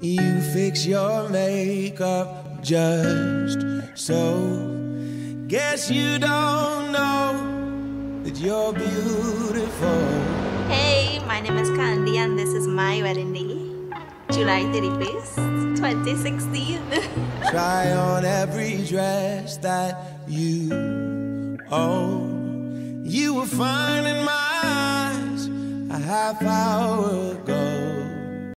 You fix your makeup just so. Guess you don't know that you're beautiful. Hey, my name is Candy and this is my wedding day, July 31st, 2016. Try on every dress that you own. You were fine in my eyes a half hour ago.